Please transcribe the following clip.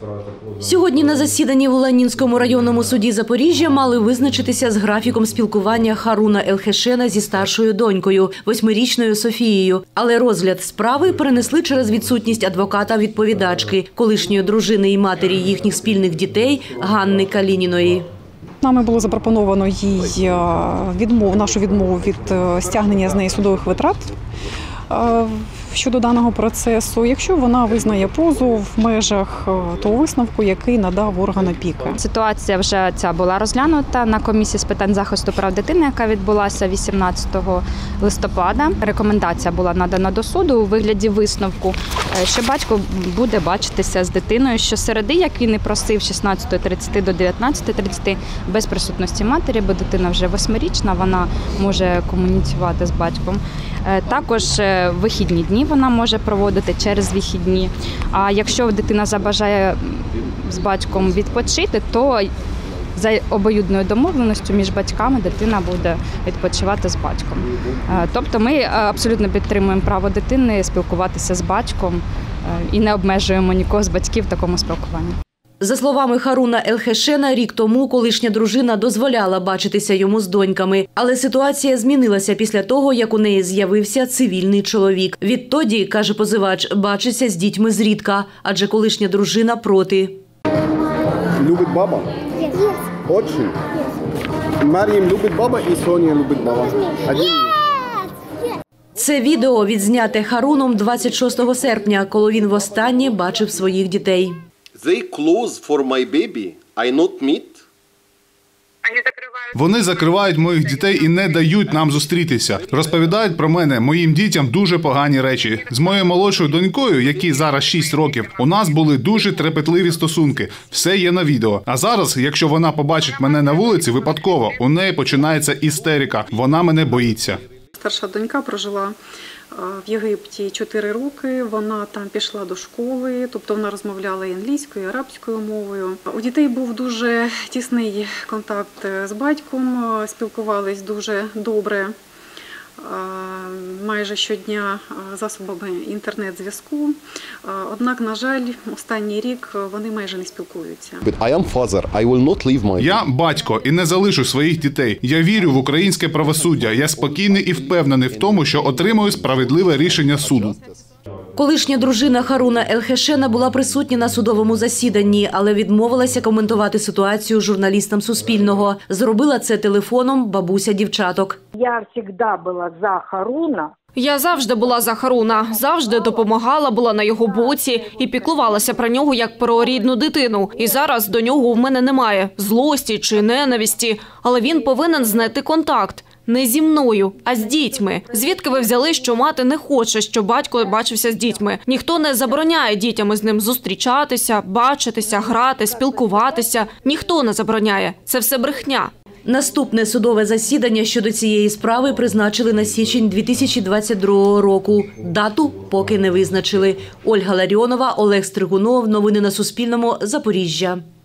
Сьогодні на засіданні в Уланінському районному суді Запоріжжя мали визначитися з графіком спілкування Харуна Елхешена зі старшою донькою, 8-річною Софією. Але розгляд справи перенесли через відсутність адвоката-відповідачки, колишньої дружини і матері їхніх спільних дітей Ганни Калініної. Нами було запропоновано їй нашу відмову від стягнення з неї судових витрат щодо даного процесу, якщо вона визнає позов в межах того висновку, який надав орган опіки. Ситуація вже ця була розглянута на комісії з питань захисту прав дитини, яка відбулася 18 листопада. Рекомендація була надана до суду у вигляді висновку, що батько буде бачитися з дитиною щосереди, як він і просив, 16:30 до 19:30, без присутності матері, бо дитина вже 8-річна, вона може комунікувати з батьком. Також вихідні дні вона може проводити через вихідні. А якщо дитина забажає з батьком відпочити, то за обоюдною домовленістю між батьками дитина буде відпочивати з батьком. Тобто ми абсолютно підтримуємо право дитини спілкуватися з батьком і не обмежуємо нікого з батьків в такому спілкуванні. За словами Харуна Елхешена, рік тому колишня дружина дозволяла бачитися йому з доньками. Але ситуація змінилася після того, як у неї з'явився цивільний чоловік. Відтоді, каже позивач, бачиться з дітьми зрідка, адже колишня дружина проти. Любить баба? Очень. Мар'ям любить баба і Соня любить баба. Це відео відзняте Харуном 26 серпня, коли він востаннє бачив своїх дітей. They close for my baby. I not meet. Вони закривають моїх дітей і не дають нам зустрітися. Розповідають про мене моїм дітям дуже погані речі. З моєю молодшою донькою, якій зараз 6 років, у нас були дуже трепетливі стосунки. Все є на відео. А зараз, якщо вона побачить мене на вулиці випадково, у неї починається істерика. Вона мене боїться. Старша донька прожила в Єгипті 4 роки, вона там пішла до школи, тобто вона розмовляла і англійською, і арабською мовою. У дітей був дуже тісний контакт з батьком, спілкувались дуже добре, майже щодня засобами інтернет-зв'язку. Однак, на жаль, останній рік вони майже не спілкуються. Я батько і не залишу своїх дітей. Я вірю в українське правосуддя. Я спокійний і впевнений в тому, що отримую справедливе рішення суду. Колишня дружина Харуна Елхешена була присутня на судовому засіданні, але відмовилася коментувати ситуацію журналістам Суспільного. Зробила це телефоном бабуся дівчаток. Я завжди була за Харуна. Я завжди була за Харуна, завжди допомагала, була на його боці і піклувалася про нього як про рідну дитину. І зараз до нього в мене немає злості чи ненависті, але він повинен знайти контакт. Не зі мною, а з дітьми. Звідки ви взяли, що мати не хоче, щоб батько бачився з дітьми? Ніхто не забороняє дітям із ним зустрічатися, бачитися, грати, спілкуватися. Ніхто не забороняє. Це все брехня. Наступне судове засідання щодо цієї справи призначили на січень 2022 року. Дату поки не визначили. Ольга Ларіонова, Олег Стригунов. Новини на Суспільному. Запоріжжя.